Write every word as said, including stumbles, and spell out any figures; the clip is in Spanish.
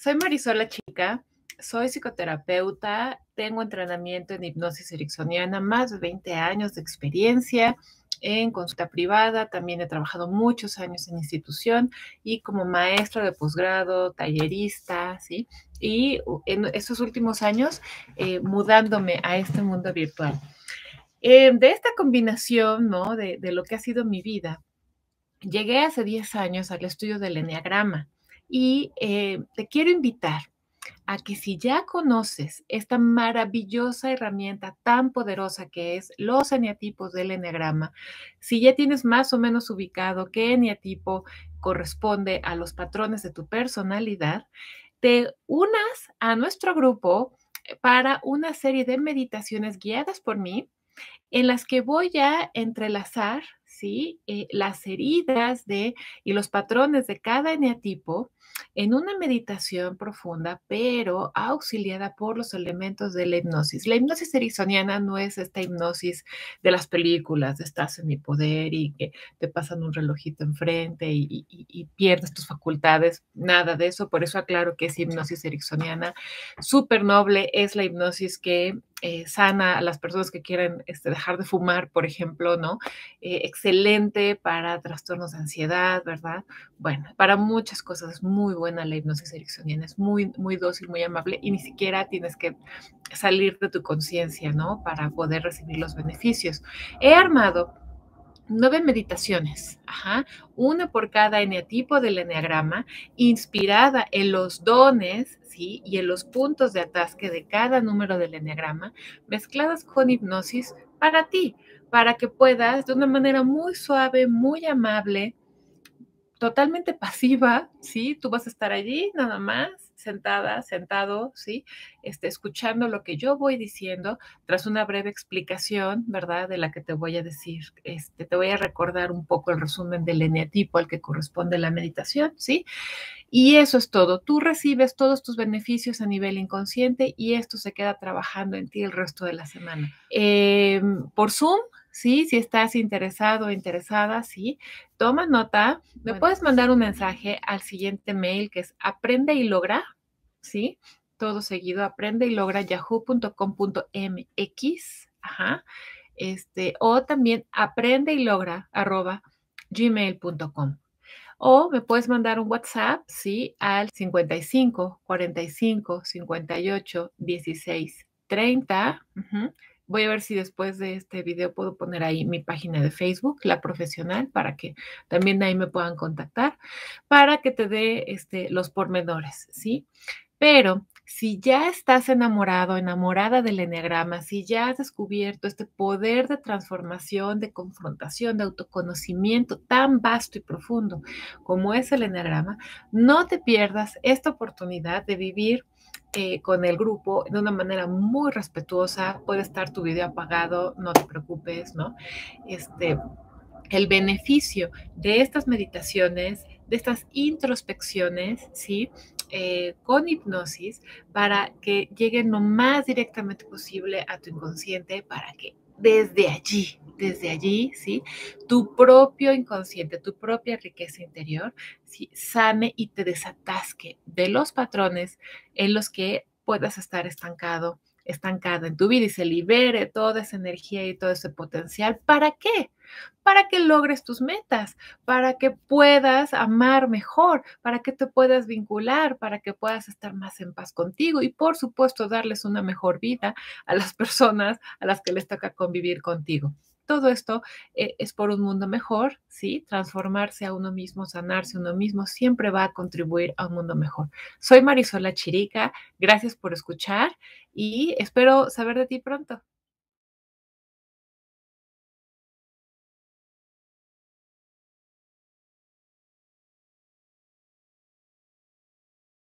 Soy Marisol La Chica, soy psicoterapeuta, tengo entrenamiento en hipnosis ericksoniana, más de veinte años de experiencia en consulta privada, también he trabajado muchos años en institución y como maestra de posgrado, tallerista, ¿sí? Y en estos últimos años eh, mudándome a este mundo virtual. Eh, de esta combinación, ¿no? De, de lo que ha sido mi vida, llegué hace diez años al estudio del eneagrama y eh, te quiero invitar a que si ya conoces esta maravillosa herramienta tan poderosa que es los eneatipos del eneagrama, si ya tienes más o menos ubicado qué eneatipo corresponde a los patrones de tu personalidad, te unas a nuestro grupo para una serie de meditaciones guiadas por mí en las que voy a entrelazar, ¿sí? Eh, las heridas de, y los patrones de cada eneatipo en una meditación profunda, pero auxiliada por los elementos de la hipnosis. La hipnosis ericksoniana no es esta hipnosis de las películas, de estás en mi poder y que te pasan un relojito enfrente y, y, y pierdes tus facultades, nada de eso. Por eso aclaro que es hipnosis ericksoniana. Súper noble es la hipnosis que eh, sana a las personas que quieren este, dejar de fumar, por ejemplo, ¿no? Eh, excelente para trastornos de ansiedad, ¿verdad? Bueno, para muchas cosas es muy buena la hipnosis ericksoniana, es muy, muy dócil, muy amable y ni siquiera tienes que salir de tu conciencia, ¿no? Para poder recibir los beneficios. He armado nueve meditaciones, ajá, una por cada eneatipo del eneagrama, inspirada en los dones, ¿sí? Y en los puntos de atasque de cada número del eneagrama, mezcladas con hipnosis para ti, para que puedas de una manera muy suave, muy amable, totalmente pasiva, ¿sí? Tú vas a estar allí nada más, sentada, sentado, ¿sí? Este, escuchando lo que yo voy diciendo, tras una breve explicación, ¿verdad? De la que te voy a decir, este, te voy a recordar un poco el resumen del eneatipo al que corresponde la meditación, ¿sí? Y eso es todo. Tú recibes todos tus beneficios a nivel inconsciente y esto se queda trabajando en ti el resto de la semana. Eh, por Zoom, sí, si estás interesado o interesada, sí, toma nota. Me bueno. puedes mandar un mensaje al siguiente mail que es aprende y logra, sí, todo seguido, aprende y logra yahoo punto com punto mx, ajá, este, o también aprende y logra arroba gmail punto com. O me puedes mandar un WhatsApp, ¿sí? Al cincuenta y cinco, cuarenta y cinco, cincuenta y ocho, dieciséis, treinta. Uh-huh. Voy a ver si después de este video puedo poner ahí mi página de Facebook, La Profesional, para que también ahí me puedan contactar, para que te dé este, los pormenores, ¿sí? Pero si ya estás enamorado, enamorada del eneagrama, si ya has descubierto este poder de transformación, de confrontación, de autoconocimiento tan vasto y profundo como es el eneagrama, no te pierdas esta oportunidad de vivir eh, con el grupo de una manera muy respetuosa. Puede estar tu video apagado, no te preocupes, ¿no? Este, el beneficio de estas meditaciones, de estas introspecciones, ¿sí? Eh, con hipnosis, para que lleguen lo más directamente posible a tu inconsciente, para que desde allí, desde allí, ¿sí? Tu propio inconsciente, tu propia riqueza interior, ¿sí? Sane y te desatasque de los patrones en los que puedas estar estancado, estancada en tu vida y se libere toda esa energía y todo ese potencial. ¿Para qué? Para que logres tus metas, para que puedas amar mejor, para que te puedas vincular, para que puedas estar más en paz contigo y, por supuesto, darles una mejor vida a las personas a las que les toca convivir contigo. Todo esto eh, es por un mundo mejor, ¿sí? Transformarse a uno mismo, sanarse a uno mismo, siempre va a contribuir a un mundo mejor. Soy Marisol La Chirica, gracias por escuchar y espero saber de ti pronto.